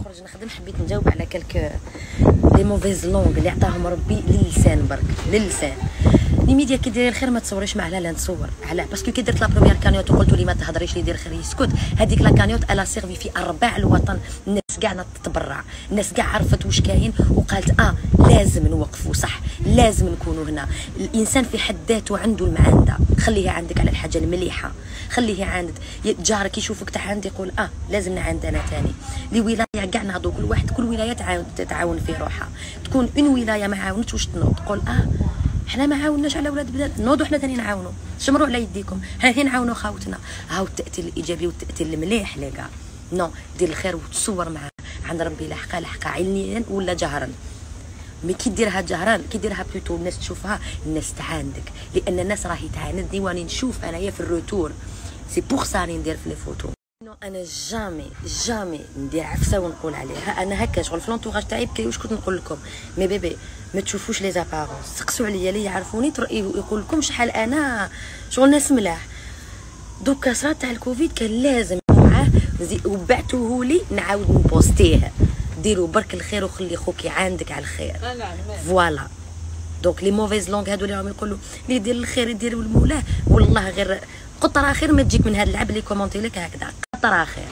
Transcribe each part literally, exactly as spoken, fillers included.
نخرج نخدم حبيت نجاوب على كلك لي موفيز لونغ اللي عطاهم ربي للسان برك للسان. لي ميديا كي داير الخير ما تصوريش معاه، لا لا نصور علاه باسكو كي درت لا بروميير كانيوت وقلت لي ما تهضريش اللي يدير خير يسكت، هذيك لا كانيوت الا سيرفي في ارباع الوطن، الناس كاع تتبرع، الناس كاع عرفت واش كاين وقالت اه لازم نوقفوا صح، لازم نكونوا هنا. الانسان في حد ذاته عنده المعانده، خليها عندك على الحاجه المليحه، خليها عندك. جارك يشوفك تحاند يقول اه لازم نعاند انا ثاني. لي ولايه كاع نهضوا كل واحد كل ولايه تعاون تتعاون في روحها. تكون اون ولايه ما عاونتش واش تنوض تقول اه حنا ما عاوناش على ولاد بلاد، نوضوا حنا ثاني نعاونوا، شمروا على يديكم، حنا ثاني نعاونوا خاوتنا. هاو التاثير الايجابي والتاثير المليح لي كاع. نو دير الخير وتصور معاه عند ربي لحقه لحقه علنيا ولا جهرا. مي كي ديرها جهرا كي ديرها بلوتو الناس تشوفها، الناس تعاندك، لان الناس راهي تعاندني واني نشوف انايا في الروتور. سي بوغ سا راني ندير في لي فوتو. نو انا جامي جامي ندير عفسه ونقول عليها انا هكا شغل في لونطوراج تاعي بكري. واش كنت نقول لكم مي بيبي ما تشوفوش لي زابارونس، سقسوا عليا اللي يعرفوني يقول لكم شحال انا شغل ناس ملاح. دوكا صرات تاع الكوفيد كان لازم معاه وبعتوه لي نعاود نبوستيه. ديروا برك الخير وخلي خوك يعاندك على الخير. فوالا دونك لي موفيز لونغ هادو اللي راهم يقولوا اللي يدير الخير يدير المولاه، والله غير قطره خير ما تجيك من هاد اللعب اللي كومونتي لك هكذا. قطره خير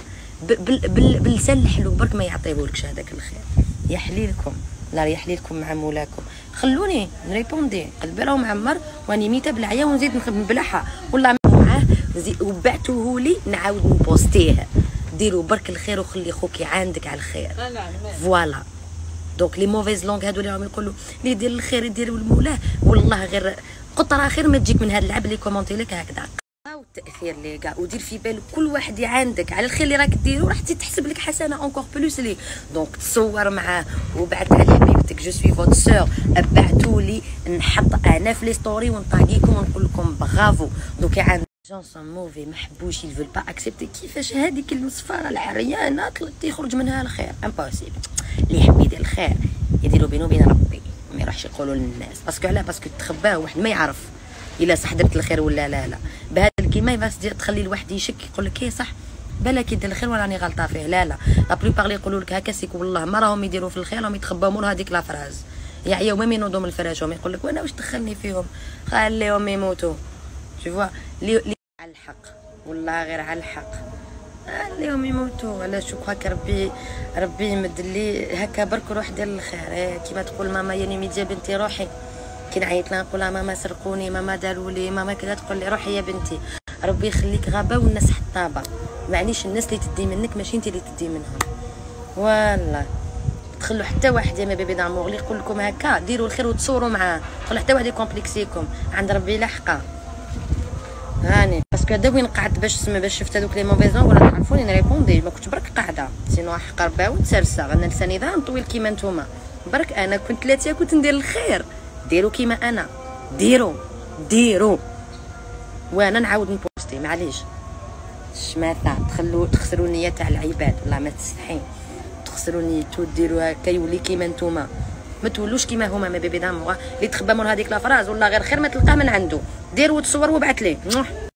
باللسان الحلو برك ما يعطيهولكش هذاك الخير. يحليلكم لا يحليلكم مع مولاكم. خلوني نريبوندي قلبي راه معمر واني ميته بالعيا ونزيد نبلعها والله معاه وبعتوه لي نعاود نبوستيه. ديروا برك الخير وخلي خوك يعاندك على الخير. فوالا دونك لي موفيز لونغ هادو اللي راهم يقولوا اللي يدير الخير يدير المولاه، والله غير قطره خير ما تجيك من هاد اللعب اللي كومونتي لك هكذا. هاو التاثير لي كاع. ودير في بالك كل واحد يعاندك على الخير اللي راك ديرو راح تحسب لك حسنه اونكور بلوس لي. دونك تصور معاه وبعث على حبيبتك جو سوي فوت سور، بعثوا لي نحط انا في لي ستوري ونطاقيكم ونقول لكم برافو. دونك يعاند جون سون موفي ما حبوش يلفل با اكسبتي. كيفاش هذيك المصفاره العريانه يخرج منها الخير؟ امبوسيبل. اللي يحب يدير الخير يديرو بينو وبين ربي، ما يروحش يقولوا للناس باسكو علاه باسكو تخباه واحد ما يعرف الا صح درت الخير ولا لا لا. بهذا الكلمه بس تخلي الواحد يشك يقول لك ايه صح بالك يدير الخير ولا راني غلطه فيه. لا لا لا بلوبار اللي يقولوا لك هكا سيك والله ما راهم يديروا في الخير، راهم يتخباو مور هذيك لا فراز. يعياو ما ينوضوا من فراشهم يقول لك وانا واش دخلني فيهم، خليهم يموتوا. شوفوا لي على الحق والله غير على الحق خليهم يموتوا. علاش شوك هكا ربي ربي يمد لي هكا برك روح دير الخير. إيه كيما تقول ماما ياني ميديا بنتي روحي، كي نعيط لها نقول لها ماما سرقوني ماما داروا لي ماما كذا، تقول لي روحي يا بنتي ربي يخليك غابه والناس حطابه. معنيش الناس اللي تدي منك ماشي انت اللي تدي منهم. والله تخلوا حتى واحد يا ما بيبي دامور اللي يقول لكم هكا ديروا الخير وتصوروا معاه، تخلوا حتى واحد يكومبليكسيكم عند ربي لحقه. هاني باسكو هذا وين قعدت باش سما باش شفت هذوك لي موفيزون ولا تعرفوني نريبوندي، ما كنتش برك قاعده سينو حق ربا وتسرسى. انا لساني ذا نطويل كيما نتوما برك. انا كنت ثلاثه كنت ندير الخير. ديروا كيما انا، ديروا ديروا وانا نعاود نبوستي. معليش الشماته تخلوا تخسروا النيه تاع العباد، والله ما تستحين تخسروا نيتو ديروا هكا يولي كيما نتوما، ما تولوش كيما هما ما بيبي دامور اللي تخبى مور هذيك لا فراز والله غير خير ما تلقاه من عنده. دير وتصور وابعث ليه.